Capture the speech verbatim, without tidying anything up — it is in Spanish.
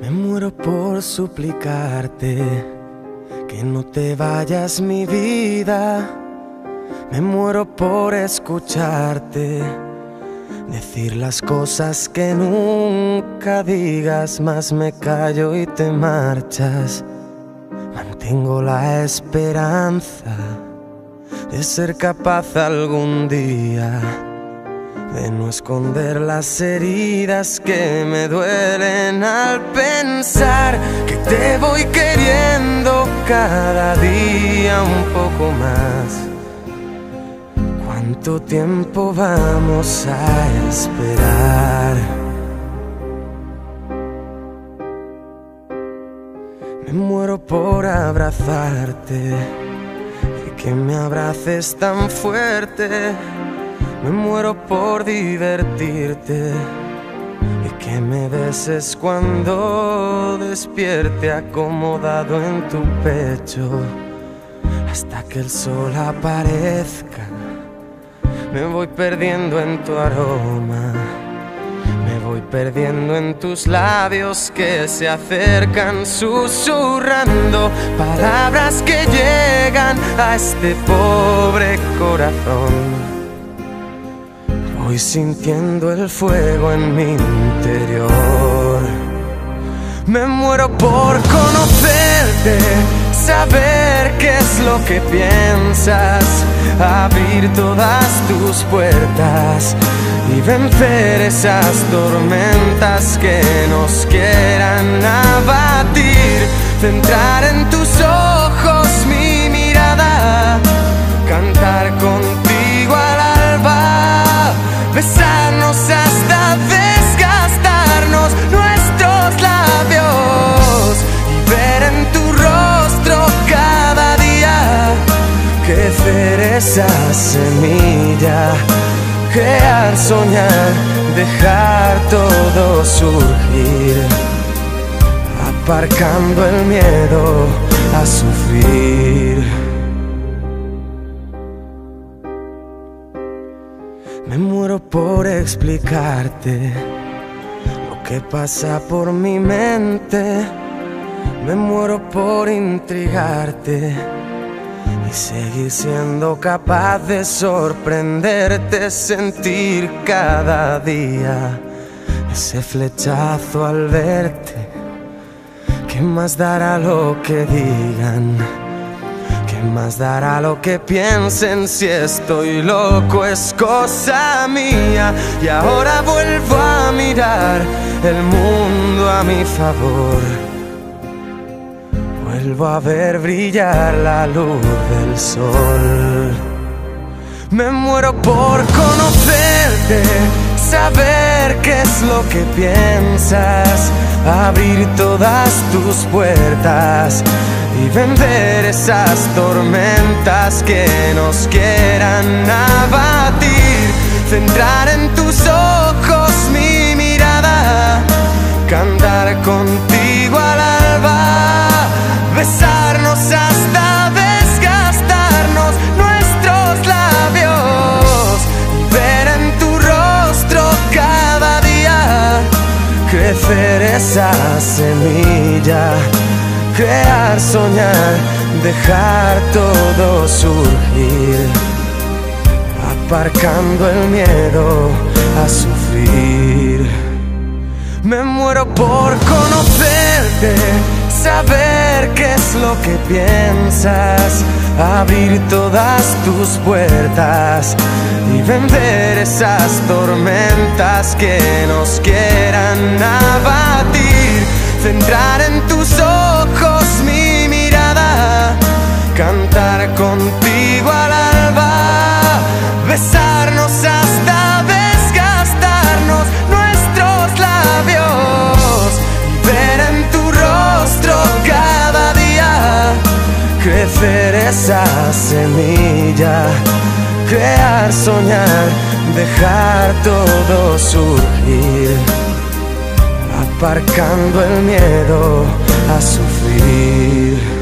Me muero por suplicarte que no te vayas, mi vida. Me muero por escucharte decir las cosas que nunca digas, mas me callo y te marchas. Mantengo la esperanza de ser capaz algún día de no esconder las heridas que me duelen al pensar que te voy queriendo cada día un poco más. ¿Cuánto tiempo vamos a esperar? Me muero por abrazarte y que me abraces tan fuerte. Me muero por divertirte y que me beses cuando despierte acomodado en tu pecho hasta que el sol aparezca. Me voy perdiendo en tu aroma, me voy perdiendo en tus labios que se acercan susurrando palabras que llegan a este pobre corazón. Voy sintiendo el fuego en mi interior. Me muero por conocerte, saber qué es lo que piensas, abrir todas tus puertas y vencer esas tormentas que nos quieran abatir. Centrar en tus ojos mi mirada, cantar contigo al alba, besarnos hasta desgastarnos nuestros labios y ver en tu rostro cada día crecer esa semilla, crear, soñar, dejar todo surgir, aparcando el miedo a sufrir. Me muero por explicarte lo que pasa por mi mente. Me muero por intrigarte y seguir siendo capaz de sorprenderte, sentir cada día ese flechazo al verte. ¿Qué más dará lo que digan? ¿Qué más dará lo que piensen? Si estoy loco es cosa mía. Y ahora vuelvo a mirar el mundo a mi favor. Vuelvo a ver brillar la luz del sol. Me muero por conocerte, saber qué es lo que piensas, abrir todas tus puertas y vencer esas tormentas que nos quieran abatir. Centrar en tus ojos mi mirada, cantar contigo al alba, besarnos hasta desgastarnos nuestros labios y ver en tu rostro cada día crecer esa semilla, crear, soñar, dejar todo surgir, aparcando el miedo a sufrir. Me muero por conocerte, saber qué es lo que piensas, abrir todas tus puertas y vencer esas tormentas que nos quieran abatir. Centrar en tus ojos mi mirada, cantar contigo al alba, besarnos hasta desgastarnos nuestros labios y ver en tu rostro cada día crecer esa semilla, crear, soñar, dejar todo surgir, aparcando el miedo a sufrir.